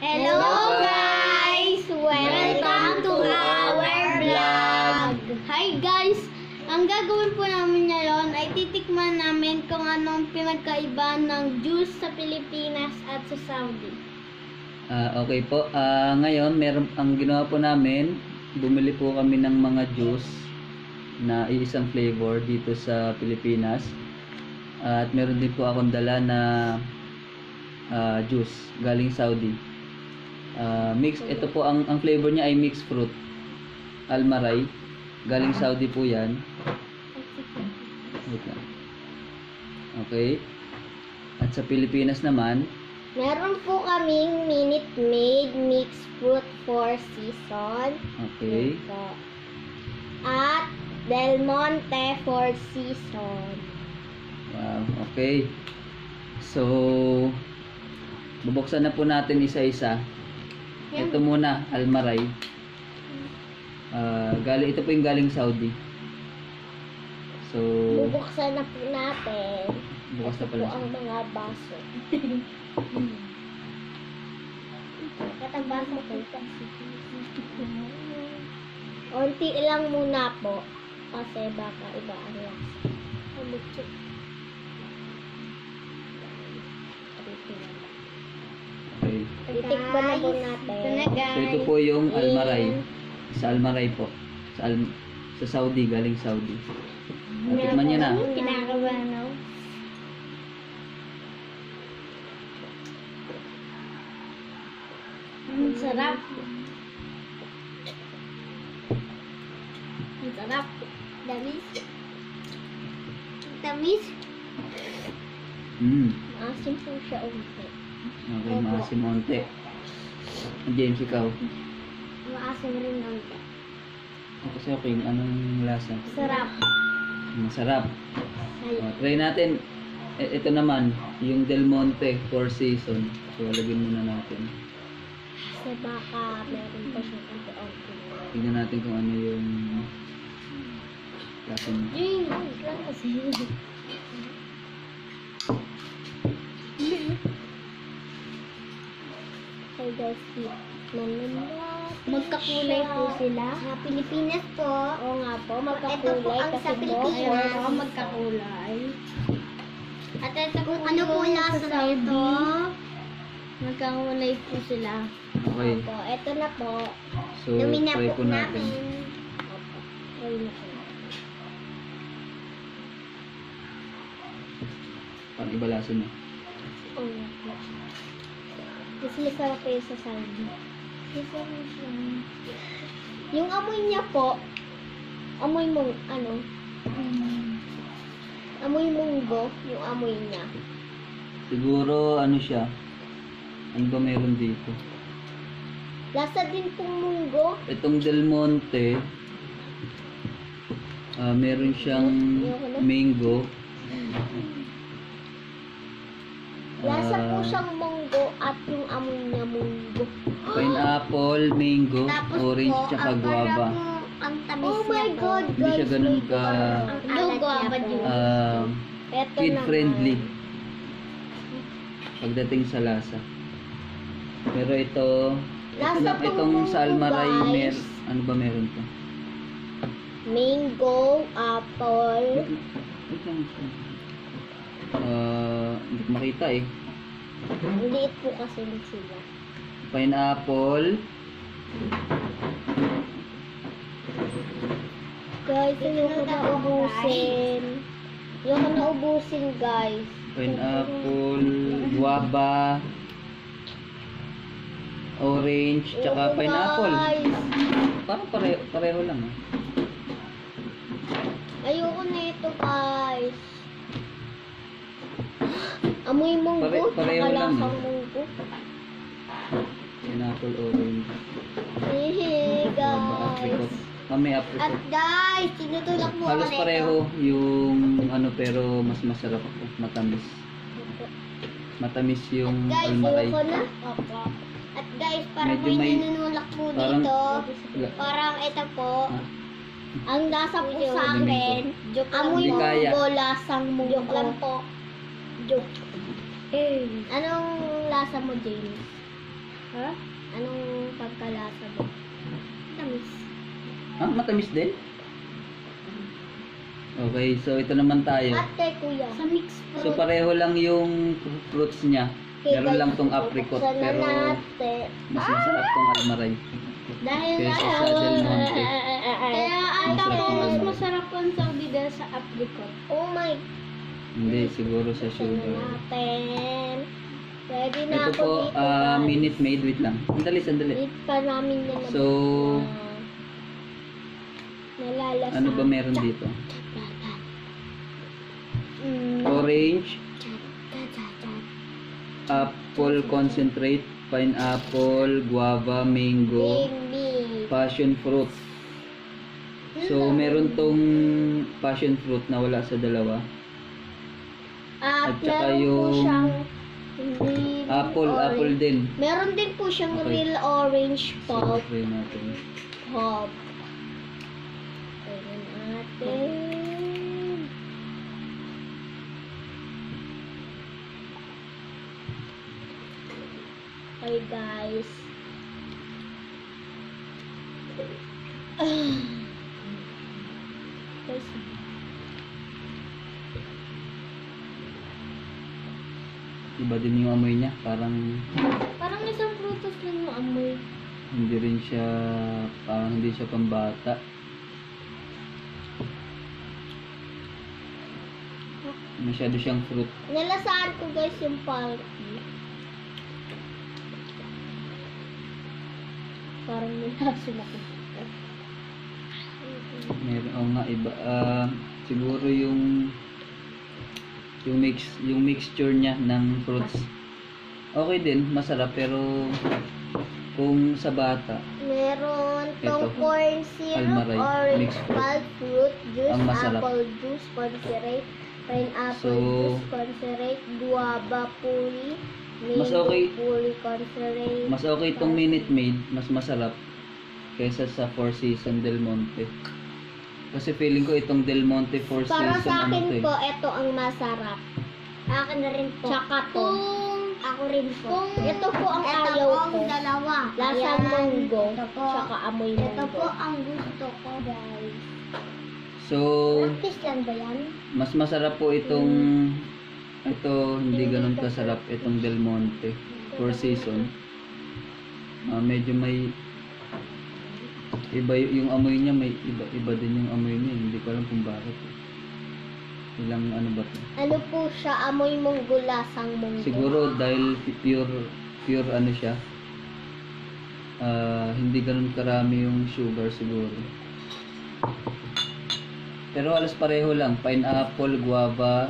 Hello guys! Welcome to our vlog! Hi guys! Ang gagawin po namin ngayon ay titikman namin kung anong pinagkaiba ng juice sa Pilipinas at sa Saudi. Okay po. Ngayon, ang ginawa po namin, bumili po kami ng mga juice na iisang flavor dito sa Pilipinas. At meron din po akong dala na juice galing Saudi. Ito po ang flavor niya ay mixed fruit. Almarai. Galing Saudi po 'yan. Wait lang. Okay. At sa Pilipinas naman, Meron po kaming Minute Maid Mixed Fruit 4 Season. okay. Ito. At Del Monte 4 Season. Wow, okay. So, bubuksan na po natin isa-isa. Ito muna, Almarai. Ito po yung galing Saudi. So, Bubuksan na po natin. bukas na Ito pala po siya. ang mga baso. Katang baso po. Unti lang muna po. Kasi baka iba ang lasa. Okay. Titikman na po natin. So, ito po yung Almarai. Sa Almarai po. Sa Saudi, galing Saudi. Tikman niya na. Kinakabahan ako. Ang sarap. Ang sarap. Damis. Damis. Maasim po siya unti. Okay, maasim onte. James, ikaw. Maasim rin unti. Kasi okay, anong lasa? Sarap. Masarap. Try natin. Ito naman, yung Del Monte 4 Season. So, lagyan muna natin. Kasi baka meron pa siyang unti-unti. Tignan natin kung ano yung lasa niya. James, lang kasi. Okay guys, magkakulay po sila. Sa Pilipinas po. Oo nga po, magkakulay. Ito po ang sa Pilipinas. Oo, magkakulay. At ito po ano po lasa nito? Magkakulay po sila. Okay. Opo, ito na po. So, try po natin. Opo, try na po. Pang iba lasa niya. Oo nga po. Kasi masarap kayo sa Saudi. Yung amoy niya po, amoy mong, amoy munggo, yung amoy niya. Siguro, ano siya? Ano ba meron dito? Lasa din pong munggo. Itong Del Monte, meron siyang mango. Lasa po siyang munggo at yung amoy niya munggo. Pineapple, mango, Tapos orange, po, tsaka guava. Ang tamis oh my God, Hindi siya ganun ka guava kid friendly pagdating sa lasa. Pero itong sa Almarai, ano ba meron to? Mango, apple. Wait lang. Hindi ko makita eh. Liit po kasi sila. Pineapple. Guys, ayoko na ubusin. Ayoko na ubusin, guys. Pineapple, guava, orange, tsaka Ayoko, pineapple. guys. Parang pareho lang. Ayoko na ito, guys. Amoy munggo, Pareho lang. lasang munggo. Pineapple, orange, Hehe, guava, guys. apricot. May At apricot. guys, tinutulak mo Halos ako pareho yung pero mas masarap ako. Matamis. Matamis yung Guys, Almarai. ayoko na. Opo. At guys, parang Medyo may may- ninunulak po parang- dito. Parang ito po. Ah. Ang lasa po sa Lamig akin, amoy Hindi kaya. munggo, lasang munggo. Joke lang po. Joke. Anong lasa mo, James? Ha? ba? Anong pagkalasa ba? Tamis. Ah, matamis din? Okay, so ito naman tayo. Ate, kuya. Sa mixed fruit. So pareho lang yung fruits niya. Meron lang tong apricot, pero mas masarap tong Almaray. Dahil Kesa sa Del Monte. Kaya ata Masarap po ang mas Almaray. masarap ang Saudi dahil sa apricot. Oh my. Hindi, siguro sa Ito sugar. natin. Ready na Ito ako po, dito, guys. Minute Maid. Wait lang. Sandali, sandali. Wait pa namin na So, nalalasa. ano ba meron dito? Orange, apple concentrate, pineapple, guava, mango, passion fruit. So, meron tong passion fruit na wala sa dalawa. At saka meron po yung siyang real Apple orange. din. Meron din po siyang Okay. real orange So, pulp. try natin. Pulp. Tingnan natin. Okay, guys. Guys. Iba din yung amoy niya. Parang Parang isang prutas lang yung amoy. hindi rin siya, parang hindi siya pambata. Masyado siyang fruit. Nalasaan ko, guys, yung pulp. Parang nilaso na ko. Meron, nga, iba. Siguro yung mixture niya ng fruits. Okay din, masarap, pero kung sa bata, Meron tong Ito. corn syrup, Almaray, orange mixed fruit. pulp, fruit juice, Ang masarap. apple juice, concentrate, pineapple So, juice, concentrate, guava puri, Mas mango okay. puri, concentrate. mas okay itong Minute Maid, mas masarap kaysa sa Four Seasons Del Monte. Kasi feeling ko itong Del Monte Four Para Seasons sa ano akin to eh. po, ito ang masarap. Akin na rin po. Tsaka to. Ako rin po. Ito po ang ayaw ko. Dalawa. Lasang munggo. Ito po. Tsaka amoy munggo. Ito po ang gusto ko, guys. So, Practice lang ba yan? mas masarap po itong ito, hindi ganun kasarap itong Del Monte Four Seasons. Medyo may iba yung amoy niya, may iba din yung amoy niya. Hindi ko alam kung bakit. Ilang ano ba to? Ano po siya? Amoy munggo, lasang munggo. Siguro dahil pure ano siya. Hindi ganun karami yung sugar siguro. Pero halos pareho lang. Pineapple, guava,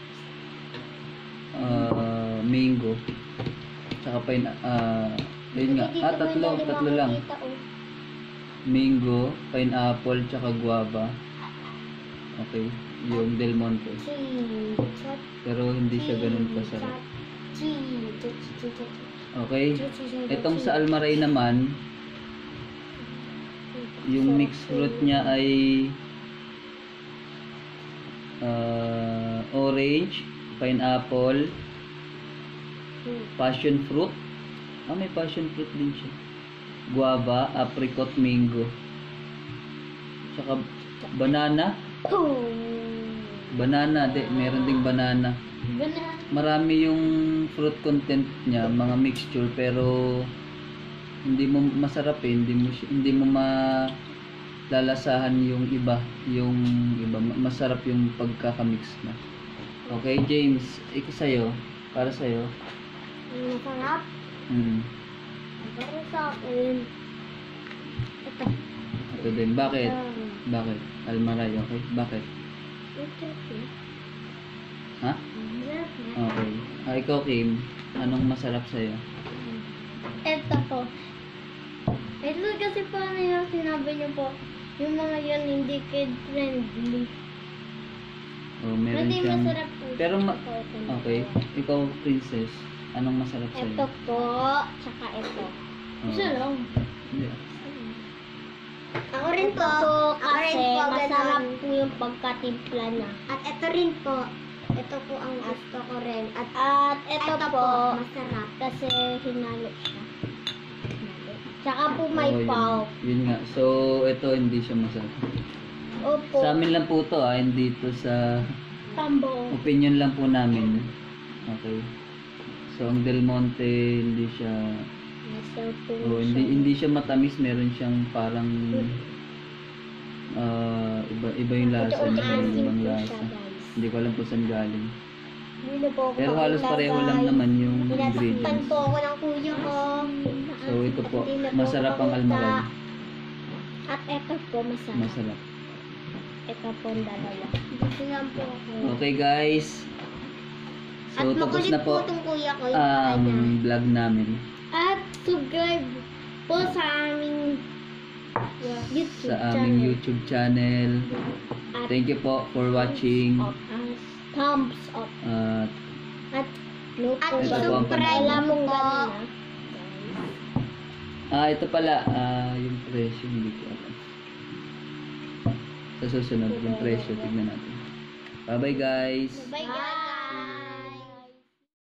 mango. Tsaka ayun nga. Tatlo lang. Mango, pineapple, tsaka guava. Okay, yung Del Monte. Pero hindi siya ganun kasarap. Okay, itong sa Almaray naman, yung mixed fruit niya ay orange, pineapple, passion fruit. May passion fruit din siya. Guava, apricot, mango. Tsaka banana. Meron ding banana. Marami yung fruit content niya, mga mixture, pero hindi mo masarap eh. Hindi mo malalasahan yung iba. Masarap yung pagkakamix na. Okay, James, ikaw sa'yo. Para sa'yo. Masarap. Para sa akin. Ito. Ito din. Bakit? Bakit? Almaray, okay? Bakit? Ha? Okay. Ikaw, Kim, anong masarap sa'yo? Ito po. Ito kasi paano yung sinabi niyo po, yung mga yun hindi kid friendly. Meron Hindi siyang... masarap po. Pero, Ito. okay. Ikaw, Princess, anong masarap sa'yo? Ito po, tsaka ito. Isa lang. Hindi. Ako rin po, kasi masarap po yung pagkatimpla na. At ito rin po. Ito po ang gusto ko rin. At At ito po, masarap. kasi hinalo siya. Tsaka po may Oo, pulp. Yun nga. So, ito hindi siya masarap. Opo. Sa amin lang po to hindi to sa Tambo. opinion lang po namin. Okay. So, ang Del Monte hindi siya Masarap po hindi siya matamis, meron siyang parang iba yung lasa, Ito, iba yung asim ibang po lasa. siya, guys. Hindi ko alam kung saan galing. Hindi na po ako Pero halos makilala, pareho lang guys. naman yung Pinasaktan ingredients. po ako ng kuya ko. So, ito po, Hindi na po masarap ako ang makita. Almarai. At ito po, masarap. Masarap. Ito po ang dalawa. Dito lang po ako. Okay guys. So, At tapos makulit na po itong kuya ko. Yung ang kanya. vlog namin At subscribe po sa aming YouTube sa aming channel. YouTube channel. At Thank you po for watching. thumbs up. At At no po. Ito po ang Alam mo po. ganun ito pala, yung presyo, hindi ko alam. Sa susunod, yung presyo, tignan natin. Bye-bye guys! Bye guys!